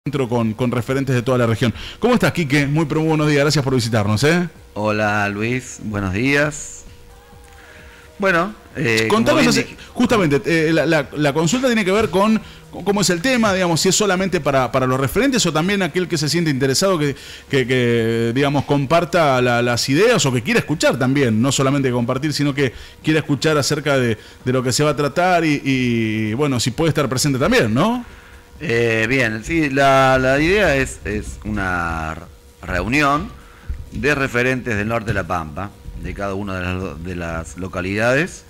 Encuentro con referentes de toda la región. ¿Cómo estás, Quique? Muy buenos días, gracias por visitarnos. Hola Luis, buenos días. Bueno, Contanos, justamente, la consulta tiene que ver con cómo es el tema, digamos, si es solamente para los referentes o también aquel que se siente interesado que digamos, comparta las ideas o que quiera escuchar también, no solamente compartir, sino que quiera escuchar acerca de lo que se va a tratar y bueno, si puede estar presente también, ¿no? Bien, sí, la idea es una reunión de referentes del norte de La Pampa, de cada una de las localidades,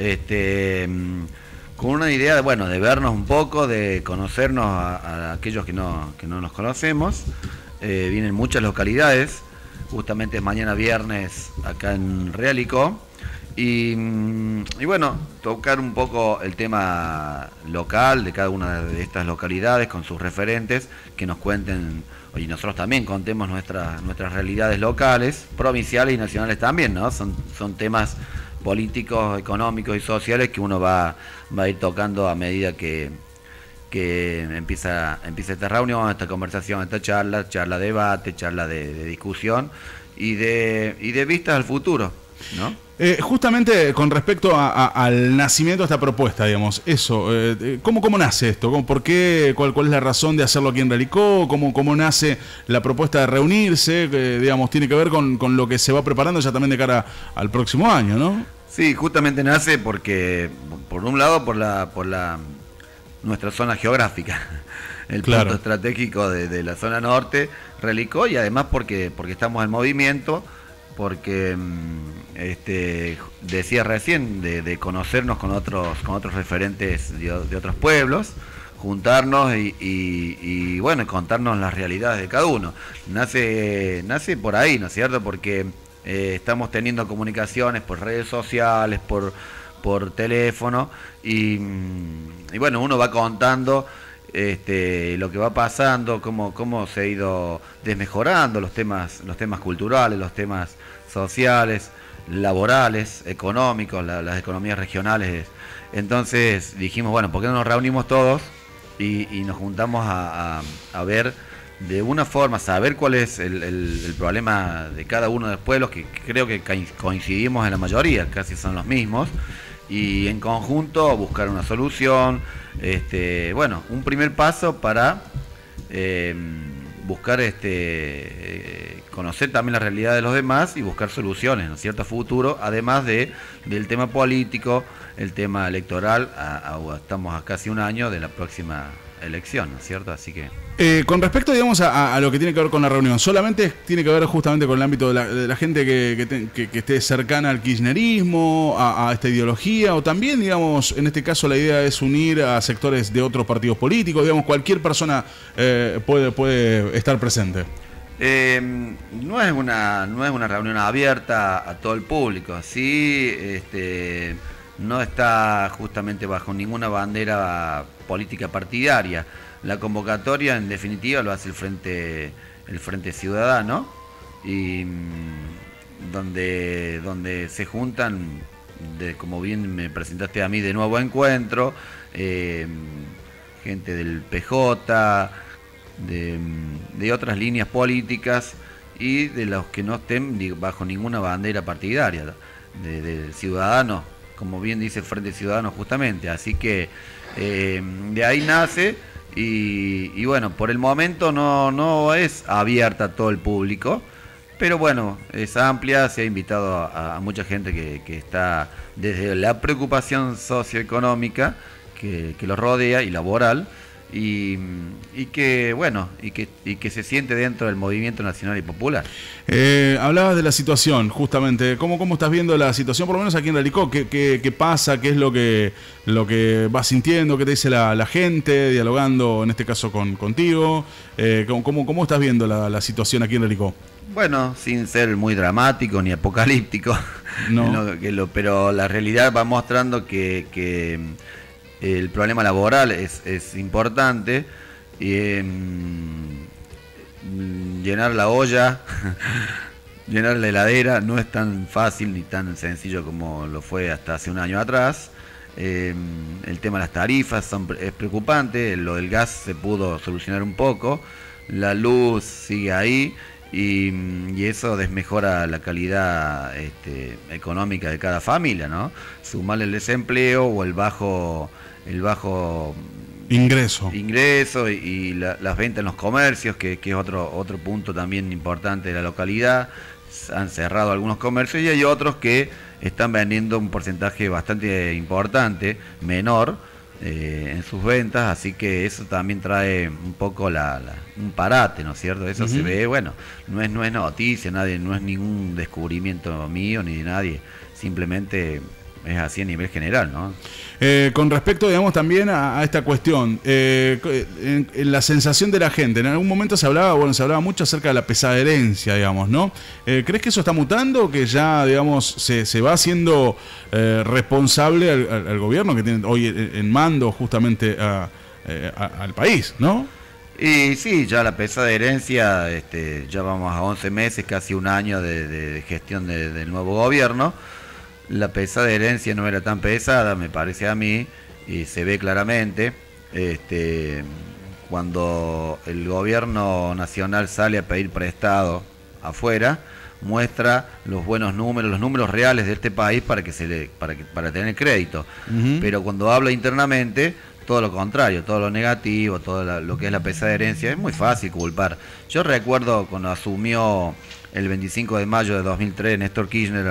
con una idea de, bueno, de vernos un poco, de conocernos a aquellos que no nos conocemos. Vienen muchas localidades, justamente es mañana viernes acá en Realicó. Y bueno, tocar un poco el tema local de cada una de estas localidades con sus referentes, que nos cuenten, y nosotros también contemos nuestras realidades locales, provinciales y nacionales también, ¿no? Son temas políticos, económicos y sociales que uno va a ir tocando a medida que empieza esta reunión, esta conversación, esta charla debate, charla de discusión y de vistas al futuro, ¿no? Justamente con respecto al nacimiento de esta propuesta, digamos, eso, ¿cómo nace esto? ¿Por qué? ¿Cuál es la razón de hacerlo aquí en Realicó? ¿Cómo nace la propuesta de reunirse? Digamos, tiene que ver con lo que se va preparando ya también de cara al próximo año, ¿no? Sí, justamente nace porque, por un lado, por nuestra zona geográfica, el punto estratégico de la zona norte, Realicó, y además porque estamos en movimiento, porque decía recién de conocernos con otros referentes de otros pueblos, juntarnos y bueno, contarnos las realidades de cada uno. Nace por ahí, ¿no es cierto? Porque estamos teniendo comunicaciones por redes sociales, por teléfono y bueno, uno va contando lo que va pasando, cómo se ha ido desmejorando los temas culturales, los temas sociales, laborales, económicos, las economías regionales. Entonces dijimos, bueno, ¿por qué no nos reunimos todos y nos juntamos a ver de una forma, saber cuál es el problema de cada uno de los pueblos, que creo que coincidimos en la mayoría, casi son los mismos, y en conjunto buscar una solución, bueno, un primer paso para buscar conocer también la realidad de los demás y buscar soluciones, ¿no es cierto?, a futuro, además del tema político, el tema electoral. Estamos a casi un año de la próxima elección, ¿no es cierto? Así que con respecto, digamos, a lo que tiene que ver con la reunión, ¿solamente tiene que ver justamente con el ámbito de la gente que esté cercana al kirchnerismo, a esta ideología, o también, digamos, en este caso la idea es unir a sectores de otros partidos políticos, digamos, cualquier persona puede estar presente? No es una reunión abierta a todo el público, sí, no está justamente bajo ninguna bandera política partidaria. La convocatoria, en definitiva, lo hace el Frente Ciudadano, y donde se juntan, como bien me presentaste a mí, de Nuevo Encuentro, gente del PJ, de otras líneas políticas y de los que no estén bajo ninguna bandera partidaria, de Ciudadanos, como bien dice el Frente Ciudadano justamente. Así que de ahí nace. Y bueno, por el momento no es abierta a todo el público, pero bueno, es amplia, se ha invitado a mucha gente que está desde la preocupación socioeconómica que lo rodea y laboral, y que bueno, y que se siente dentro del movimiento nacional y popular. Hablabas de la situación, justamente. ¿Cómo estás viendo la situación, por lo menos aquí en Realicó? ¿Qué pasa? ¿Qué es lo que vas sintiendo? ¿Qué te dice la gente? Dialogando, en este caso, contigo. ¿Cómo estás viendo la situación aquí en Realicó? Bueno, sin ser muy dramático ni apocalíptico, no. pero la realidad va mostrando que el problema laboral es importante. Llenar la olla, llenar la heladera no es tan fácil ni tan sencillo como lo fue hasta hace un año atrás. El tema de las tarifas es preocupante, lo del gas se pudo solucionar un poco, la luz sigue ahí y eso desmejora la calidad económica de cada familia, ¿no? Sumarle el desempleo o el bajo ingreso y las ventas en los comercios, que es otro punto también importante de la localidad. Han cerrado algunos comercios y hay otros que están vendiendo un porcentaje bastante importante, menor, en sus ventas, así que eso también trae un poco un parate, ¿no es cierto? Eso se ve, bueno, no es noticia, no es ningún descubrimiento mío ni de nadie, simplemente es así a nivel general, ¿no? Con respecto, digamos, también a esta cuestión, en la sensación de la gente, en algún momento se hablaba mucho acerca de la pesada herencia, digamos, ¿no? ¿Crees que eso está mutando, que ya, digamos, se va haciendo responsable al gobierno que tiene hoy en mando justamente al país, ¿no? Y sí, ya la pesada herencia, ya vamos a 11 meses, casi un año de gestión del nuevo gobierno. La pesada herencia no era tan pesada, me parece a mí, y se ve claramente. Cuando el gobierno nacional sale a pedir prestado afuera, muestra los buenos números, los números reales de este país para tener crédito. Pero cuando habla internamente, todo lo contrario, todo lo negativo, todo lo que es la pesada herencia, es muy fácil culpar. Yo recuerdo cuando asumió el 25 de mayo de 2003 Néstor Kirchner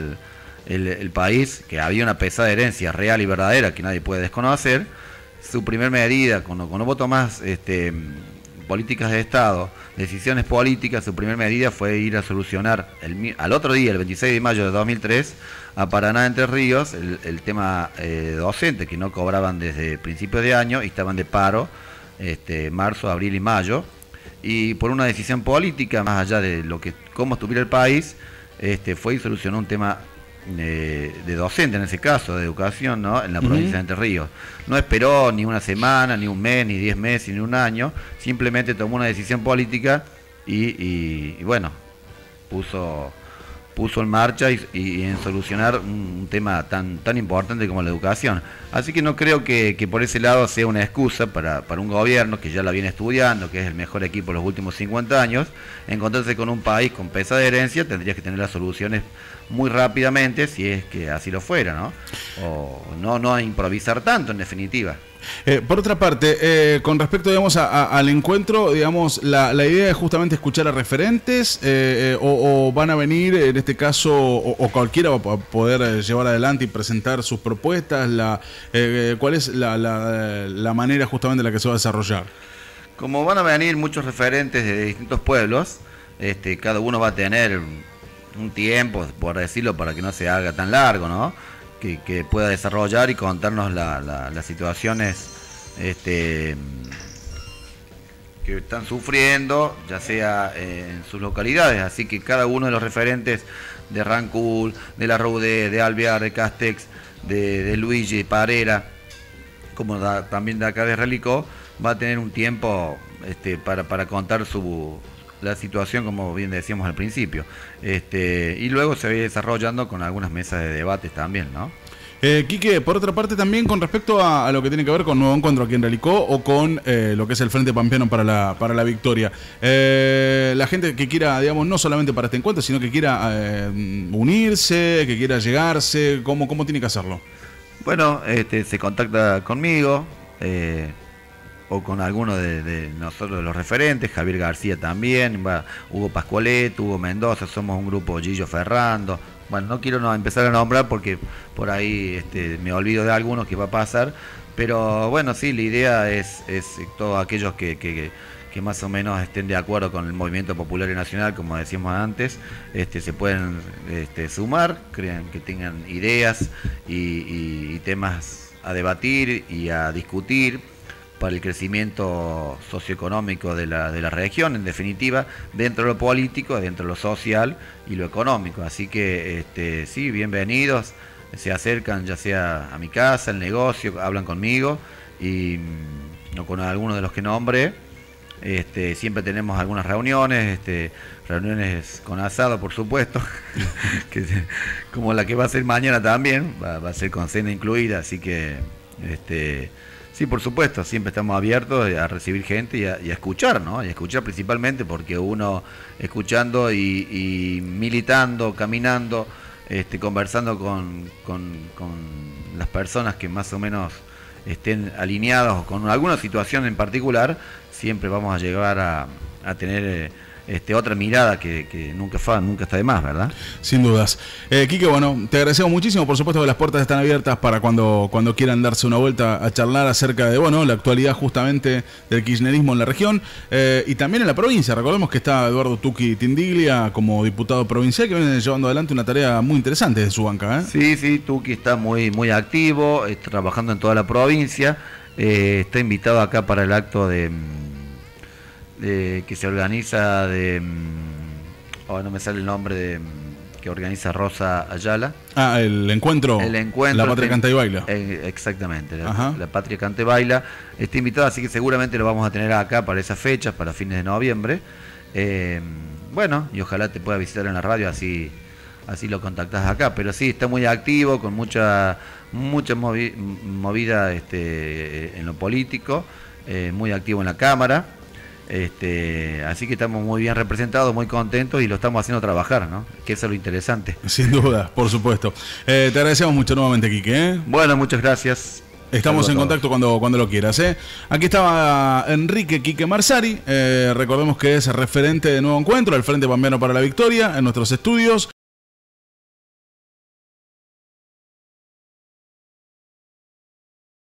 el país, que había una pesada herencia real y verdadera que nadie puede desconocer. Su primer medida, cuando vos tomás políticas de Estado, decisiones políticas, su primer medida fue ir a solucionar al otro día, el 26 de mayo de 2003, a Paraná, Entre Ríos, el tema docente, que no cobraban desde principios de año y estaban de paro marzo, abril y mayo, y por una decisión política, más allá de cómo estuviera el país, fue y solucionó un tema de docente, en ese caso, de educación, ¿no? En la provincia de Entre Ríos. No esperó ni una semana, ni un mes, ni 10 meses, ni un año, simplemente tomó una decisión política y bueno, puso en marcha y en solucionar un tema tan importante como la educación. Así que no creo que por ese lado sea una excusa para un gobierno que ya la viene estudiando, que es el mejor equipo de los últimos 50 años, encontrarse con un país con pesada herencia. Tendrías que tener las soluciones muy rápidamente, si es que así lo fuera, ¿no? O no improvisar tanto, en definitiva. Por otra parte, con respecto, digamos, al encuentro, digamos, la idea es justamente escuchar a referentes, o van a venir, en este caso, o cualquiera va a poder llevar adelante y presentar sus propuestas. ¿Cuál es la manera justamente en la que se va a desarrollar? Como van a venir muchos referentes de distintos pueblos, cada uno va a tener un tiempo, por decirlo, para que no se haga tan largo, ¿no? Que pueda desarrollar y contarnos las situaciones que están sufriendo, ya sea en sus localidades. Así que cada uno de los referentes de Rancul, de La Roudé, de Alvear, de Castex, de Luigi, Parera, como también de acá de Relicó, va a tener un tiempo para contar la situación, como bien decíamos al principio, y luego se va desarrollando con algunas mesas de debates también, ¿no? Quique, por otra parte también con respecto a lo que tiene que ver con Nuevo Encuentro aquí en Relicó o con lo que es el Frente Pampeano para la Victoria, la gente que quiera, digamos, no solamente para este encuentro, sino que quiera unirse, que quiera llegarse, ¿cómo tiene que hacerlo? Bueno, se contacta conmigo, o con alguno de nosotros, de los referentes, Javier García también, Hugo Pascualet, Hugo Mendoza, somos un grupo, Gillo Ferrando. Bueno, no quiero empezar a nombrar porque por ahí me olvido de algunos que va a pasar, pero bueno, sí, la idea es todos aquellos que más o menos estén de acuerdo con el movimiento popular y nacional, como decíamos antes, se pueden sumar, crean que tengan ideas y temas a debatir y a discutir para el crecimiento socioeconómico de la región, en definitiva, dentro de lo político, dentro de lo social y lo económico. Así que sí, bienvenidos, se acercan ya sea a mi casa, al negocio, hablan conmigo o con alguno de los que nombré, Siempre tenemos algunas reuniones, reuniones con asado, por supuesto, como la que va a ser mañana también, va a ser con cena incluida, así que sí, por supuesto, siempre estamos abiertos a recibir gente y a escuchar, ¿no? Y a escuchar principalmente, porque uno escuchando y militando, caminando, conversando con las personas que más o menos estén alineados con alguna situación en particular, siempre vamos a llegar a tener otra mirada que nunca está de más, ¿verdad? Sin dudas. Quique, bueno, te agradecemos muchísimo. Por supuesto que las puertas están abiertas para cuando quieran darse una vuelta a charlar acerca de, bueno, la actualidad justamente del kirchnerismo en la región y también en la provincia. Recordemos que está Eduardo Tuqui Tindiglia como diputado provincial, que viene llevando adelante una tarea muy interesante de su banca, ¿eh? Sí, Tuqui está muy muy activo, trabajando en toda la provincia. Está invitado acá para el acto que se organiza no me sale el nombre que organiza Rosa Ayala. El encuentro. La Patria Canta y Baila. Exactamente, la Patria Canta y Baila. Está invitado, así que seguramente lo vamos a tener acá para esas fechas, para fines de noviembre. Bueno, y ojalá te pueda visitar en la radio, así lo contactás acá. Pero sí, está muy activo, con mucha movida en lo político, muy activo en la Cámara. Así que estamos muy bien representados, muy contentos y lo estamos haciendo trabajar, ¿no? Que eso es lo interesante. Sin duda, por supuesto. Te agradecemos mucho nuevamente, Quique, ¿eh? Bueno, muchas gracias. Estamos en contacto cuando lo quieras, ¿eh? Aquí estaba Enrique Quique Marsari, recordemos que es referente de Nuevo Encuentro, el Frente Pampeano para la Victoria, en nuestros estudios.